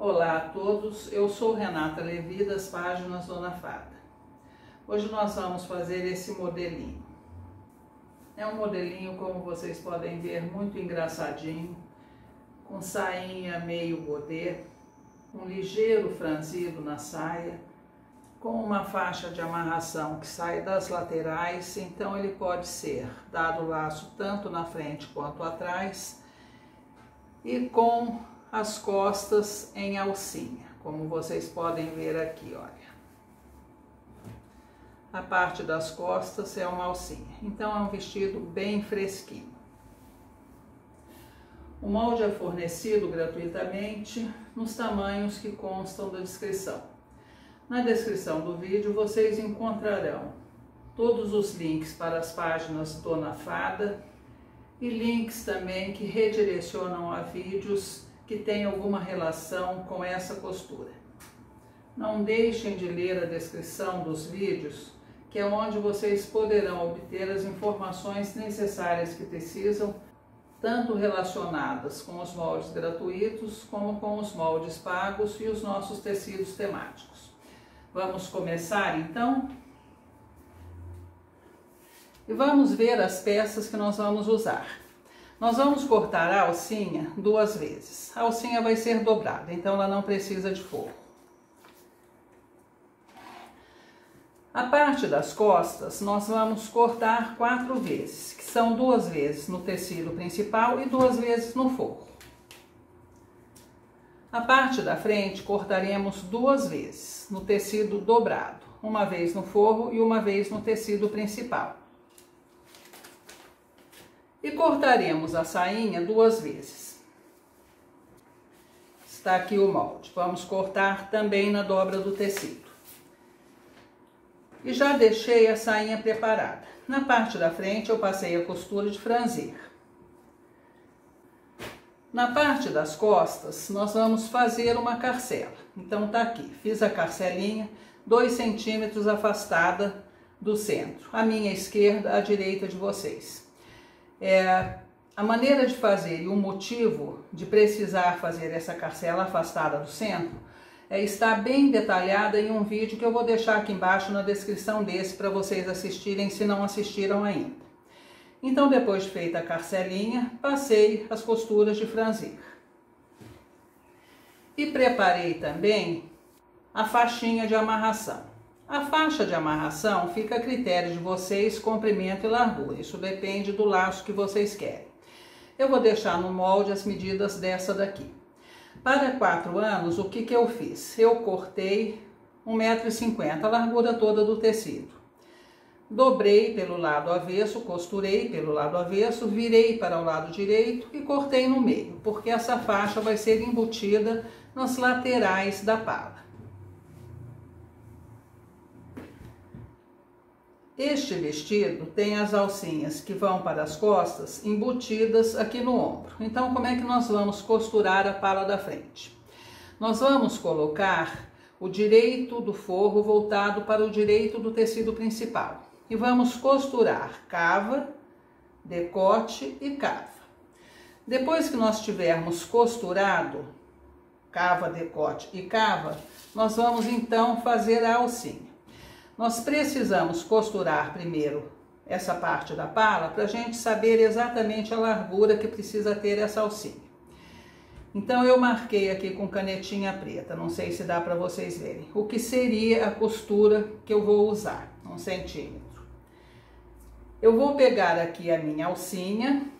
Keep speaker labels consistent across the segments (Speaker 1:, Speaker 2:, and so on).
Speaker 1: Olá a todos, eu sou Renata Levi das páginas Dona Fada. Hoje nós vamos fazer esse modelinho. É um modelinho, como vocês podem ver, muito engraçadinho, com sainha meio godê, um ligeiro franzido na saia, com uma faixa de amarração que sai das laterais, então ele pode ser dado laço tanto na frente quanto atrás, e com as costas em alcinha, como vocês podem ver aqui, olha. A parte das costas é uma alcinha, então é um vestido bem fresquinho. O molde é fornecido gratuitamente nos tamanhos que constam da descrição. Na descrição do vídeo vocês encontrarão todos os links para as páginas Dona Fada e links também que redirecionam a vídeos que tem alguma relação com essa costura. Não deixem de ler a descrição dos vídeos, que é onde vocês poderão obter as informações necessárias que precisam, tanto relacionadas com os moldes gratuitos, como com os moldes pagos e os nossos tecidos temáticos. Vamos começar então? E vamos ver as peças que nós vamos usar. Nós vamos cortar a alcinha 2 vezes. A alcinha vai ser dobrada, então ela não precisa de forro. A parte das costas nós vamos cortar 4 vezes, que são 2 vezes no tecido principal e 2 vezes no forro. A parte da frente cortaremos 2 vezes no tecido dobrado, uma vez no forro e uma vez no tecido principal. E cortaremos a sainha 2 vezes. Está aqui o molde. Vamos cortar também na dobra do tecido. E já deixei a sainha preparada. Na parte da frente eu passei a costura de franzir. Na parte das costas nós vamos fazer uma carcela. Então tá aqui, fiz a carcelinha 2 centímetros afastada do centro. À minha esquerda, à direita de vocês. A maneira de fazer e o motivo de precisar fazer essa carcela afastada do centro está bem detalhada em um vídeo que eu vou deixar aqui embaixo na descrição desse para vocês assistirem, se não assistiram ainda. Então, depois de feita a carcelinha, passei as costuras de franzir. E preparei também a faixinha de amarração. A faixa de amarração fica a critério de vocês, comprimento e largura. Isso depende do laço que vocês querem. Eu vou deixar no molde as medidas dessa daqui. Para 4 anos, o que eu fiz? Eu cortei 1,50 m, a largura toda do tecido. Dobrei pelo lado avesso, costurei pelo lado avesso, virei para o lado direito e cortei no meio, porque essa faixa vai ser embutida nas laterais da pala. Este vestido tem as alcinhas que vão para as costas embutidas aqui no ombro. Então, como é que nós vamos costurar a pala da frente? Nós vamos colocar o direito do forro voltado para o direito do tecido principal. E vamos costurar cava, decote e cava. Depois que nós tivermos costurado cava, decote e cava, nós vamos então fazer a alcinha. Nós precisamos costurar primeiro essa parte da pala para a gente saber exatamente a largura que precisa ter essa alcinha. Então eu marquei aqui com canetinha preta, não sei se dá para vocês verem, o que seria a costura que eu vou usar, 1 centímetro. Eu vou pegar aqui a minha alcinha,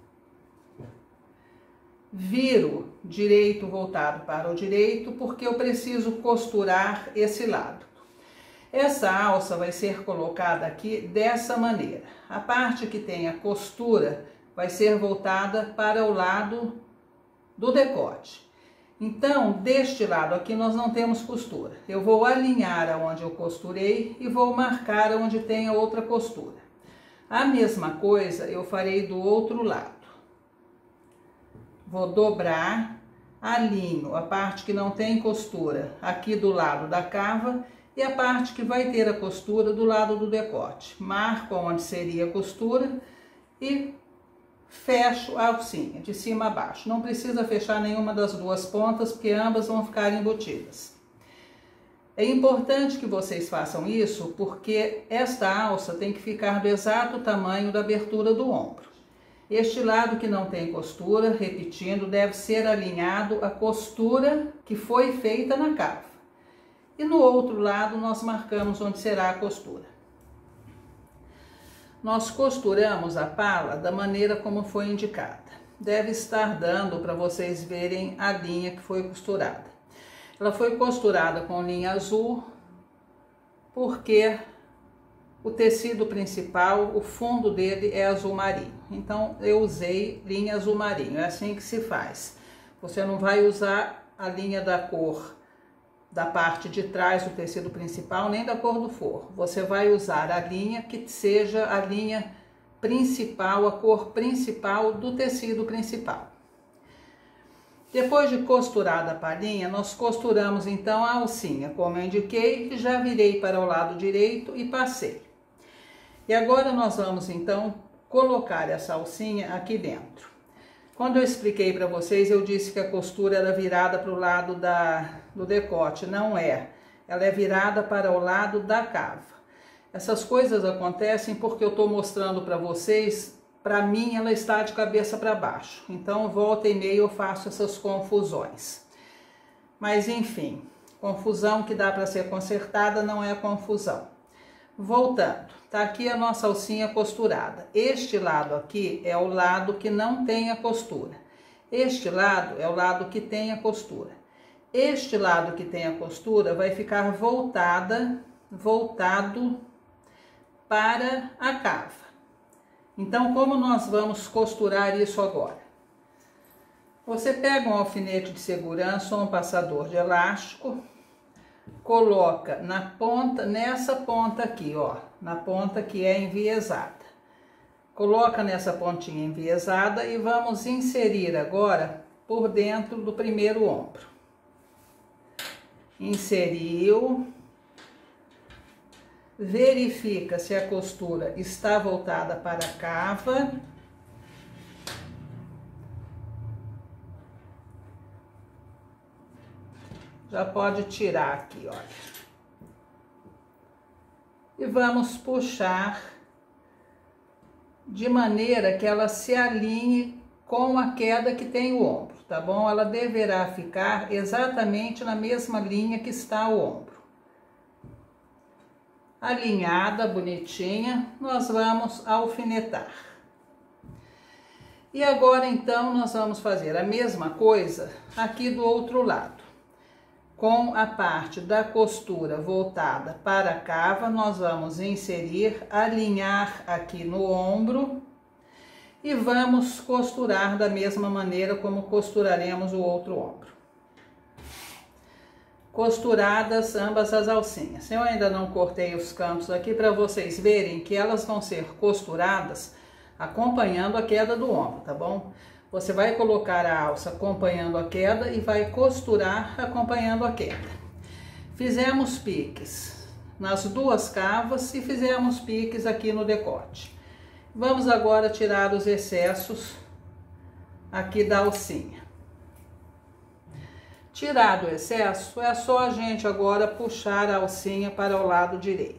Speaker 1: viro direito voltado para o direito, porque eu preciso costurar esse lado. Essa alça vai ser colocada aqui dessa maneira. A parte que tem a costura vai ser voltada para o lado do decote. Então, deste lado aqui nós não temos costura. Eu vou alinhar aonde eu costurei e vou marcar onde tem a outra costura. A mesma coisa eu farei do outro lado. Vou dobrar, alinho a parte que não tem costura aqui do lado da cava e a parte que vai ter a costura do lado do decote. Marco onde seria a costura e fecho a alcinha de cima a baixo. Não precisa fechar nenhuma das duas pontas, porque ambas vão ficar embutidas. É importante que vocês façam isso, porque esta alça tem que ficar do exato tamanho da abertura do ombro. Este lado que não tem costura, repetindo, deve ser alinhado à costura que foi feita na cava. E no outro lado nós marcamos onde será a costura. Nós costuramos a pala da maneira como foi indicada. Deve estar dando para vocês verem a linha que foi costurada. Ela foi costurada com linha azul, porque o tecido principal, o fundo dele é azul marinho. Então eu usei linha azul marinho, é assim que se faz. Você não vai usar a linha da cor da parte de trás do tecido principal, nem da cor do forro. Você vai usar a linha que seja a linha principal, a cor principal do tecido principal. Depois de costurada a palhinha, nós costuramos então a alcinha, como eu indiquei, que já virei para o lado direito e passei. E agora nós vamos então colocar essa alcinha aqui dentro. Quando eu expliquei para vocês, eu disse que a costura era virada para o lado do decote. Não é. Ela é virada para o lado da cava. Essas coisas acontecem porque eu estou mostrando para vocês, para mim ela está de cabeça para baixo. Então, volta e meia eu faço essas confusões. Mas enfim, confusão que dá para ser consertada não é confusão. Voltando, tá aqui a nossa alcinha costurada. Este lado aqui é o lado que não tem a costura. Este lado é o lado que tem a costura. Este lado que tem a costura vai ficar voltado para a cava. Então, como nós vamos costurar isso agora? Você pega um alfinete de segurança ou um passador de elástico, coloca na ponta, nessa ponta aqui, ó, na ponta que é enviesada. Coloca nessa pontinha enviesada e vamos inserir agora por dentro do primeiro ombro. Inseriu. Verifica se a costura está voltada para a cava. Já pode tirar aqui, olha. E vamos puxar de maneira que ela se alinhe com a queda que tem o ombro, tá bom? Ela deverá ficar exatamente na mesma linha que está o ombro. Alinhada, bonitinha, nós vamos alfinetar. E agora, então, nós vamos fazer a mesma coisa aqui do outro lado. Com a parte da costura voltada para a cava, nós vamos inserir, alinhar aqui no ombro e vamos costurar da mesma maneira como costuraremos o outro ombro. Costuradas ambas as alcinhas. Eu ainda não cortei os cantos aqui para vocês verem que elas vão ser costuradas acompanhando a queda do ombro, tá bom? Você vai colocar a alça acompanhando a queda e vai costurar acompanhando a queda. Fizemos piques nas duas cavas e fizemos piques aqui no decote. Vamos agora tirar os excessos aqui da alcinha. Tirado o excesso, é só a gente agora puxar a alcinha para o lado direito.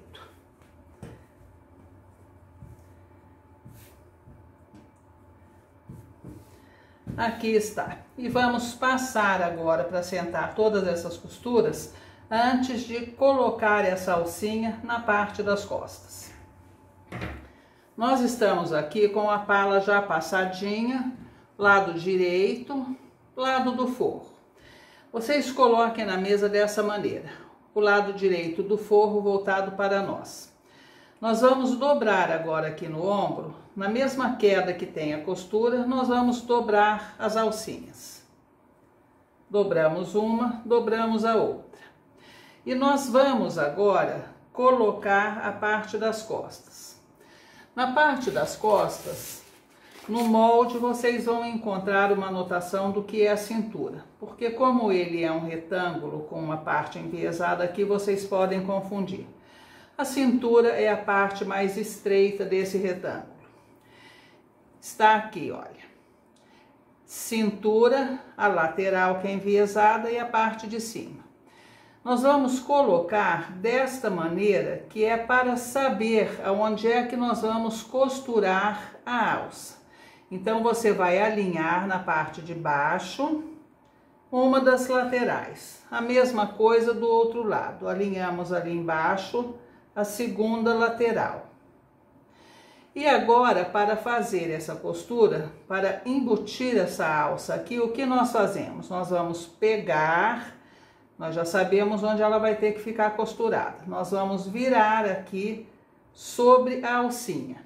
Speaker 1: Aqui está. E vamos passar agora para sentar todas essas costuras antes de colocar essa alcinha na parte das costas. Nós estamos aqui com a pala já passadinha, lado direito, lado do forro. Vocês coloquem na mesa dessa maneira, o lado direito do forro voltado para nós. Nós vamos dobrar agora aqui no ombro, na mesma queda que tem a costura, nós vamos dobrar as alcinhas. Dobramos uma, dobramos a outra. E nós vamos agora colocar a parte das costas. Na parte das costas, no molde, vocês vão encontrar uma anotação do que é a cintura. Porque como ele é um retângulo com uma parte enviesada aqui, vocês podem confundir. A cintura é a parte mais estreita desse retângulo. está aqui, olha. Cintura, a lateral que é enviesada e a parte de cima. Nós vamos colocar desta maneira, que é para saber aonde é que nós vamos costurar a alça. Então, você vai alinhar na parte de baixo uma das laterais. A mesma coisa do outro lado. Alinhamos ali embaixo a segunda lateral. E agora, para fazer essa costura, para embutir essa alça aqui, o que nós fazemos? Nós vamos pegar, nós já sabemos onde ela vai ter que ficar costurada. Nós vamos virar aqui sobre a alcinha.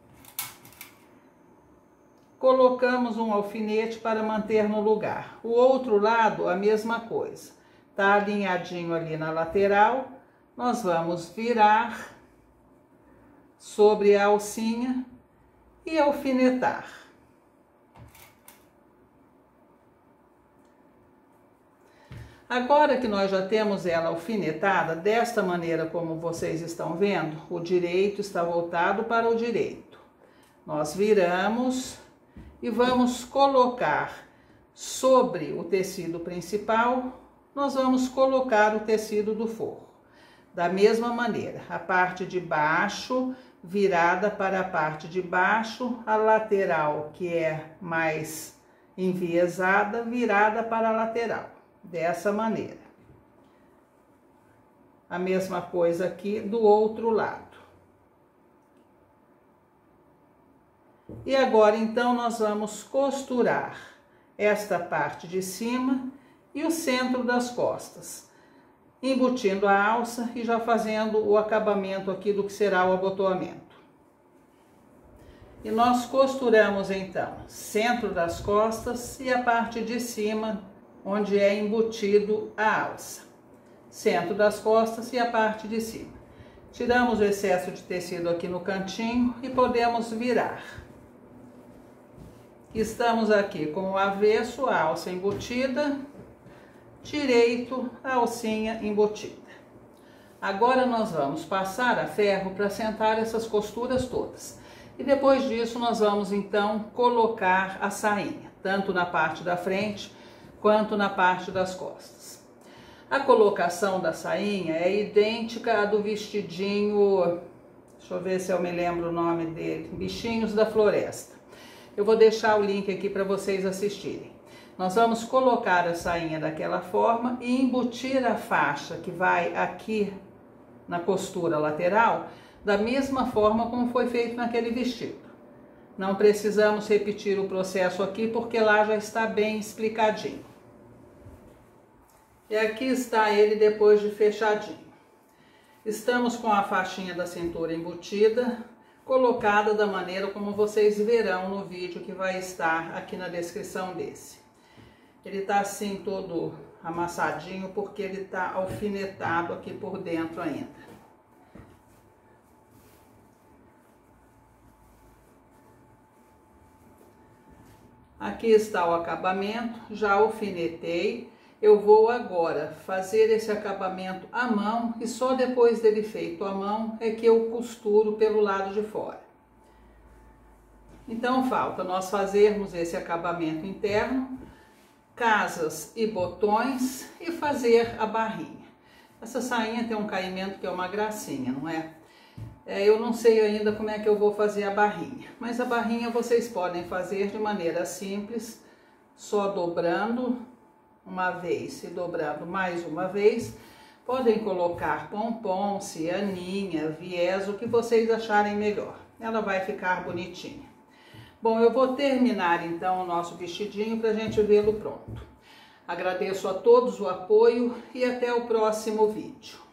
Speaker 1: Colocamos um alfinete para manter no lugar. O outro lado, a mesma coisa. Tá alinhadinho ali na lateral, nós vamos virar sobre a alcinha e alfinetar. Agora que nós já temos ela alfinetada, desta maneira como vocês estão vendo, o direito está voltado para o direito. Nós viramos e vamos colocar sobre o tecido principal, nós vamos colocar o tecido do forro. Da mesma maneira, a parte de baixo virada para a parte de baixo, a lateral que é mais enviesada, virada para a lateral, dessa maneira. A mesma coisa aqui do outro lado. E agora, então, nós vamos costurar esta parte de cima e o centro das costas, embutindo a alça e já fazendo o acabamento aqui do que será o abotoamento. E nós costuramos, então, centro das costas e a parte de cima, onde é embutido a alça. Centro das costas e a parte de cima. Tiramos o excesso de tecido aqui no cantinho e podemos virar. Estamos aqui com o avesso, a alça embutida, direito, a alcinha embutida. Agora nós vamos passar a ferro para assentar essas costuras todas. E depois disso nós vamos então colocar a sainha, tanto na parte da frente quanto na parte das costas. A colocação da sainha é idêntica à do vestidinho, deixa eu ver se eu me lembro o nome dele, Bichinhos da Floresta. Eu vou deixar o link aqui para vocês assistirem. Nós vamos colocar a sainha daquela forma e embutir a faixa que vai aqui na costura lateral, da mesma forma como foi feito naquele vestido. Não precisamos repetir o processo aqui, porque lá já está bem explicadinho. E aqui está ele depois de fechadinho. Estamos com a faixinha da cintura embutida, colocada da maneira como vocês verão no vídeo que vai estar aqui na descrição desse. Ele está assim todo amassadinho porque ele está alfinetado aqui por dentro ainda. Aqui está o acabamento, já alfinetei. Eu vou agora fazer esse acabamento à mão e só depois dele feito à mão é que eu costuro pelo lado de fora. Então falta nós fazermos esse acabamento interno, casas e botões e fazer a barrinha. Essa sainha tem um caimento que é uma gracinha, não é? Eu não sei ainda como é que eu vou fazer a barrinha, mas a barrinha vocês podem fazer de maneira simples, só dobrando uma vez e dobrando mais uma vez. Podem colocar pompom, cianinha, viés, o que vocês acharem melhor. Ela vai ficar bonitinha. Bom, eu vou terminar então o nosso vestidinho para a gente vê-lo pronto. Agradeço a todos o apoio e até o próximo vídeo.